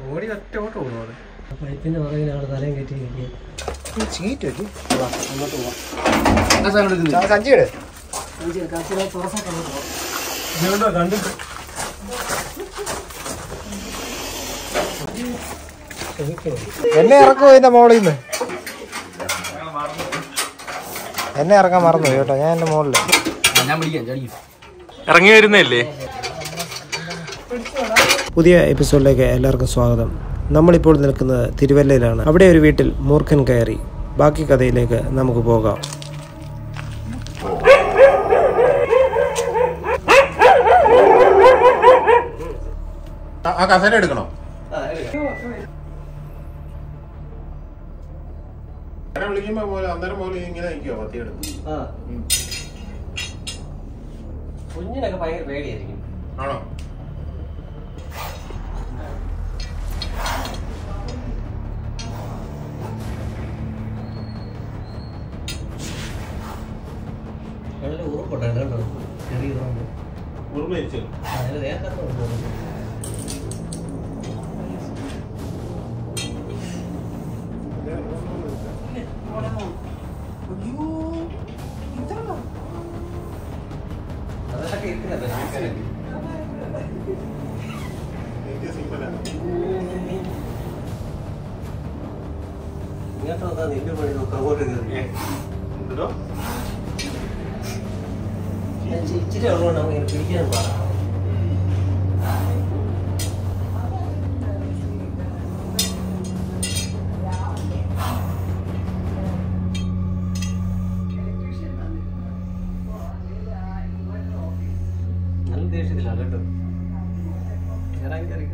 ഓടി ഒറ്റ ഓട്ടം ഓടുവാണ്. പൈപ്പിന്റെ പുറകിൽ ആള് തലയും കയറ്റി എന്നെ ഇറക്കുമോ എന്റെ മോളിൽ നിന്ന്? എന്നെ ഇറക്കാൻ മറന്നു കേട്ടോ. ഞാൻ എന്റെ മോളില് ഇറങ്ങി വരുന്നല്ലേ. പുതിയ എപ്പിസോഡിലേക്ക് എല്ലാവർക്കും സ്വാഗതം. നമ്മളിപ്പോൾ നിൽക്കുന്നത് തിരുവല്ലയിലാണ്. അവിടെ ഒരു വീട്ടിൽ മൂർഖൻ കയറി. ബാക്കി കഥയിലേക്ക് നമുക്ക് പോകാം. ആ കസേര എടുക്കണോ? വിളിക്കുമ്പോ പോലെ അന്നേരം പോലെ ഇങ്ങനെ നിൽക്കുവോ? പത്തിയെടുത്ത് കുഞ്ഞിനൊക്കെ ഭയങ്കര പേടിയായിരിക്കും. ആണോ? ഉറുപ്പുണ്ടോ? ചെറിയ ഉറുമരിച്ചു. അതൊക്കെ ഇരിക്കുന്നത് ഇങ്ങോട്ട് നിന്റെ പണി നോക്കാൻ ഇച്ചിരി ഉള്ളതുകൊണ്ട് നമുക്ക് ഇങ്ങനെ പിടിക്കാനും പാടാം. നല്ല ദേഷ്യത്തിലാണ് കേട്ടോ. ഇറങ്ങി കറിക്കും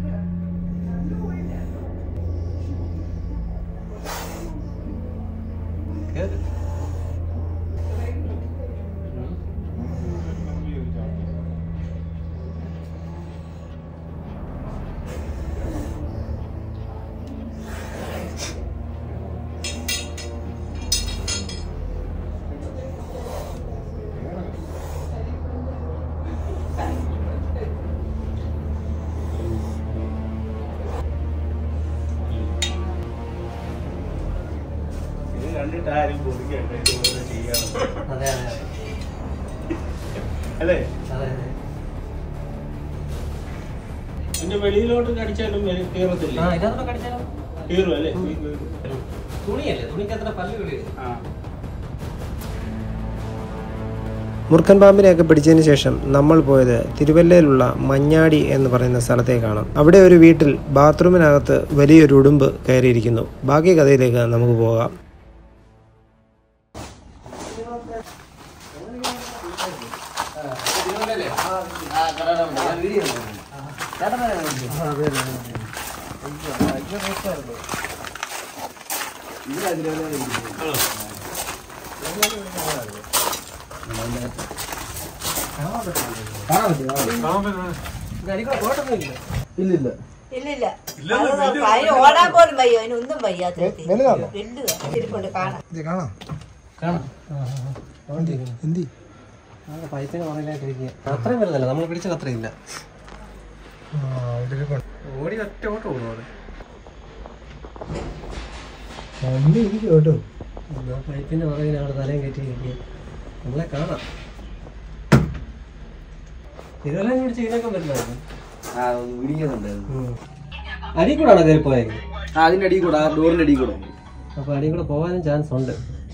വെളിയിലോട്ട് കടിച്ചാലും കീറത്തില്ല. കീറുമല്ലേ? തുണിയല്ലേ, തുണിക്ക് അത്ര പല്ല് കളി. മൂർഖൻ പാമ്പിനെയൊക്കെ പിടിച്ചതിന് ശേഷം നമ്മൾ പോയത് തിരുവല്ലയിലുള്ള മഞ്ഞാടി എന്ന് പറയുന്ന സ്ഥലത്തേക്കാണ്. അവിടെ ഒരു വീട്ടിൽ ബാത്റൂമിനകത്ത് വലിയൊരു ഉടുമ്പ് കയറിയിരിക്കുന്നു. ബാക്കി കഥയിലേക്ക് നമുക്ക് പോകാം. ഓടാൻ പോലും വയ്യോ, അതിനൊന്നും വയ്യാത്ത പൈപ്പിന് പുറകിലായിട്ടിരിക്കുക. അത്രയും വരുന്നില്ല, നമ്മൾ പിടിച്ചത് അത്രയില്ല. ഓടി ഒറ്റ ഓട്ടം ഓടുവാണ്. പൈപ്പിന്റെ പുറകിൽ ആള് തലയും കയറ്റി ഇരിക്കുക. നമ്മളെ കാണാം. തിരുവല്ല പിടിച്ച് ഇതിനൊക്കെ പറ്റില്ലായിരുന്നു. അടി കൂടാണോ കയറി പോയത്? അതിന്റെ അടി കൂടെ, ഡോറിന്റെ അടി കൂടെ. അപ്പൊ അടി കൂടെ പോകാനും ചാൻസ് ഉണ്ട്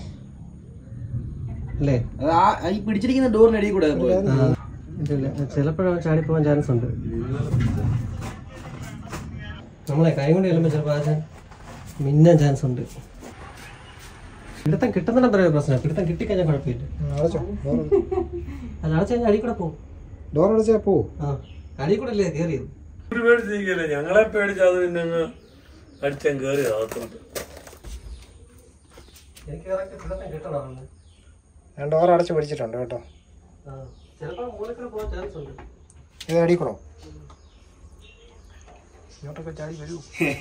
അല്ലേ? ഈ പിടിച്ചിരിക്കുന്ന ഡോറിന്റെ അടി കൂടെ ചിലപ്പോഴും ചാടിപ്പോവാൻ ചാൻസ് ഉണ്ട്. നമ്മളെ കൈ കൊണ്ട് ചെല്ലുമ്പോ ചിലപ്പോ ആശാൻ മിന്നാൻ ചാൻസ് ഉണ്ട്. പിടുത്തം കിട്ടുന്ന പ്രശ്നം. പിടുത്തം കിട്ടിക്കഴിഞ്ഞാൽ കുഴപ്പമില്ല. അല്ല, അടച്ചു കഴിഞ്ഞാൽ അടി കൂടെ പോകും. ഡോർ അടച്ചാ പോ. അടി കൂടെ അല്ലേ കയറിയത്? ഞങ്ങളെ പേടിച്ച് അത് പിന്നെ അടിച്ചാൻ കയറി അകത്തോട്ട്. എനിക്ക് പിടുത്തം കിട്ടണം. ഞാൻ ഡോർ അടച്ച് പിടിച്ചിട്ടുണ്ട് കേട്ടോ. ചിലപ്പോ മുകളിൽ കൂടെ പോകാൻ ചാൻസ് ഉണ്ട്. ഇത് അടിക്കണോ? ഇങ്ങോട്ടൊക്കെ ചാടി വരൂ.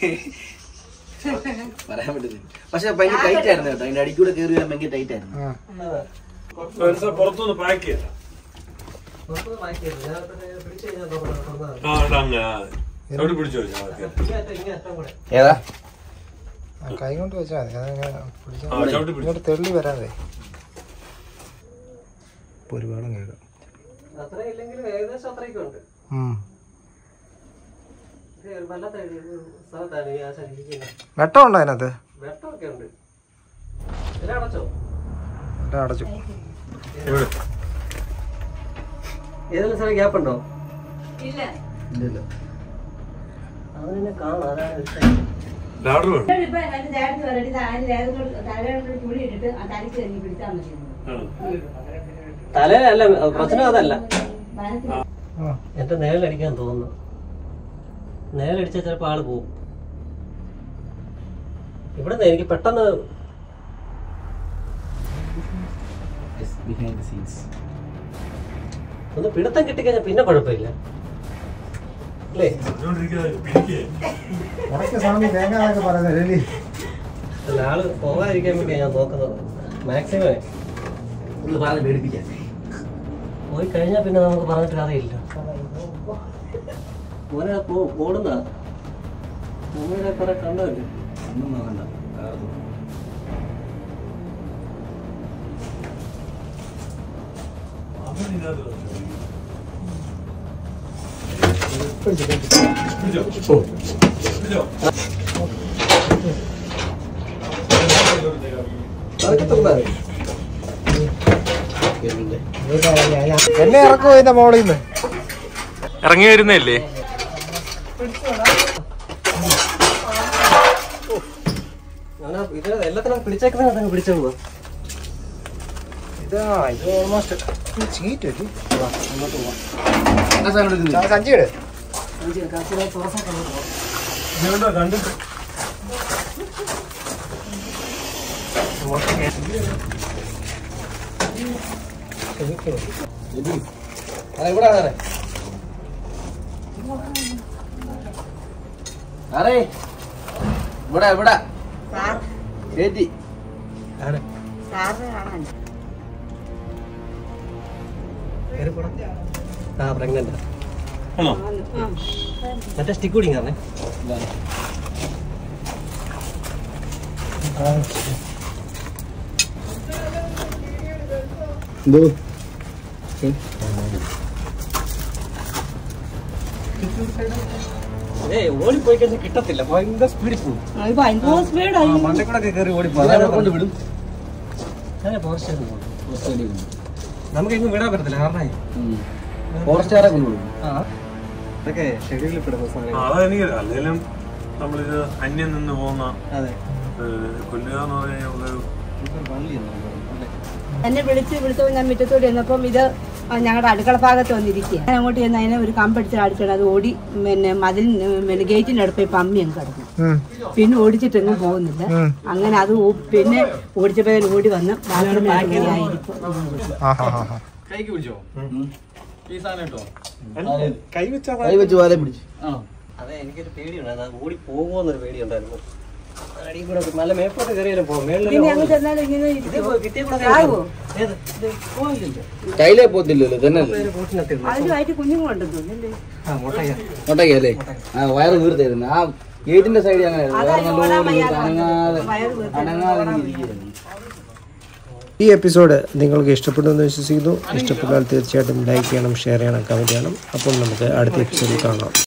പറയാൻ പറ്റുന്നില്ല. പക്ഷെ ഭയങ്കര ടൈറ്റ് ആയിരുന്നു കേട്ടോ. അതിന്റെ അടിക്കൂടെ കയറി വരാൻ ഭയങ്കര ടൈറ്റ് ആയിരുന്നു. പുറത്തുനിന്ന് പാക്ക് ചെയ്ത ചവിട്ടി പിടിച്ചോ ഏതാ കൈ കൊണ്ട് വെച്ചാൽ മതി. അതങ്ങനെ പിടിച്ചാൽ ചവിട്ടി പിടിച്ചോ. ഇങ്ങോട്ട് തെള്ളി വരാതെ ഒരു വേളം കേൾക്കാം. അത്രയും ഇല്ലെങ്കിലും ഏകദേശം അത്രയൊക്കെ ഉണ്ട്. വല്ലാത്ത സ്ഥലത്താണ് ഈ ആശാൻ ഇരിക്കുന്നത്. വെട്ടമുണ്ടോ അതിനകത്ത്? വെട്ടമൊക്കെ ഉണ്ട്. എല്ലാം അടച്ചോ? അടച്ചു. ഏതെങ്കിലും സ്ഥലം ഗ്യാപ്പ് ഉണ്ടോ? ഇല്ല. ഇല്ലല്ലോ. അതിനെ കാണാം. അതാണ് ലാഡർ വേണം. ഇപ്പൊ എന്റെ ചേട്ടത്തി പറയട്ടെ തലയോട് ചുളി ഇട്ടിട്ട് ആ തലയ്ക്ക് തന്നെ പിടിച്ചാൽ മതി. തലയല്ല പ്രശ്നം, അതല്ല. എന്റെ നേരിലടിക്കാൻ തോന്നുന്നു. നേരിലടിച്ചാൽ ചിലപ്പോൾ ആള് പോവും. ഇവിടെ എനിക്ക് പെട്ടെന്ന് ഒന്ന് പിടുത്തം കിട്ടിക്കഴിഞ്ഞാൽ പിന്നെ കുഴപ്പമില്ല അല്ലേ? ആള് പോകാതിരിക്കാൻ വേണ്ടിയാണ് ഞാൻ നോക്കുന്നത്. മാക്സിമം ഒന്ന് പറഞ്ഞ് പേടിപ്പിക്കാൻ. പോയി കഴിഞ്ഞാൽ പിന്നെ നമുക്ക് പറഞ്ഞിട്ട് കഥയില്ല. മോനെ ഓടുന്ന മോനെ കുറെ കണ്ടല്ലേ? ഒന്നും നോക്കണ്ട. എന്നെ ഇറക്കുമോ ഇതിന്റെ മോളിൽ നിന്ന്? ഇറങ്ങി വരുന്നല്ലേ? ഇത് എല്ലാത്തിനും പിടിച്ചേക്കുന്ന പിടിച്ചോളൂ. ഇത് ഓൾമോസ്റ്റ് ചീറ്റ് സഞ്ചി സഞ്ചിയുടെ കണ്ടിട്ട് ഇവിടെ അറേ ഇവിടെ ഇവിടെ ചേച്ചി പ്രഗ്നന്റ് ആണോ? മറ്റേ സ്റ്റിക്ക് കുടിക്കാറേ. എന്തോ ഓടിപ്പോയി കഴിഞ്ഞാൽ കിട്ടത്തില്ല. ഭയങ്കര സ്പീഡിൽ പോകും. മണ്ടക്കൂടെ കയറി ഓടിപ്പോയി വിടും. നമുക്ക് ഇങ്ങ് വിടാൻ പറ്റത്തില്ല. കാരണം ഫോറസ്റ്റുകാരെ കൊണ്ടുവിടും. അതൊക്കെ ഷെഡ്യൂളിൽ പെടുന്ന സാധനം. അതെനിക്ക് അല്ലെങ്കിലും നമ്മളിത് അന്യം നിന്ന് പോകുന്ന കൊല്ലുക എന്ന് പറഞ്ഞാൽ എന്നെ വിളിച്ചപ്പോൾ ഞാൻ മുറ്റത്തോട് ചെന്നപ്പം ഇത് ഞങ്ങളുടെ അടുക്കള ഭാഗത്ത് വന്നിരിക്കുക. ഞാൻ അങ്ങോട്ട് ചെന്ന് അതിനെ ഒരു കമ്പടിച്ച് അടിച്ചിട്ട് അത് ഓടി പിന്നെ മതിൽ പിന്നെ ഗേറ്റിന്റെ അടുത്ത് പമ്മി അങ്ങ് കിടന്നു. പിന്നെ ഓടിച്ചിട്ടെങ്ങും പോകുന്നില്ല. അങ്ങനെ അത് പിന്നെ ഓടിച്ചപ്പോ ഓടി വന്ന് കൈ വെച്ച് വാലെ പിടിച്ചു. അതെ, എനിക്കൊരു പേടിയുണ്ടായിരുന്നു. അത് ഓടി പോകുമോന്നൊരു പേടിയുണ്ടായിരുന്നു. നല്ല മേപ്പോട്ട് കയറിയാലും പോകും. കയ്യിലേ പോത്തില്ലല്ലോ തന്നെ കുഞ്ഞുങ്ങളുണ്ടെന്നല്ലേ മുട്ടയ്ക്കല്ലേ? ആ വയറ് വീർത്തായിരുന്നു. ആ ഗേറ്റിന്റെ സൈഡിൽ അങ്ങനെ അനങ്ങാതെ. ഈ എപ്പിസോഡ് നിങ്ങൾക്ക് ഇഷ്ടപ്പെട്ടു എന്ന് വിശ്വസിക്കുന്നു. ഇഷ്ടപ്പെട്ടാൽ തീർച്ചയായിട്ടും ലൈക്ക് ചെയ്യണം, ഷെയർ ചെയ്യണം, കമൻറ്റ് ചെയ്യണം. അപ്പോൾ നമുക്ക് അടുത്ത എപ്പിസോഡിൽ കാണാം.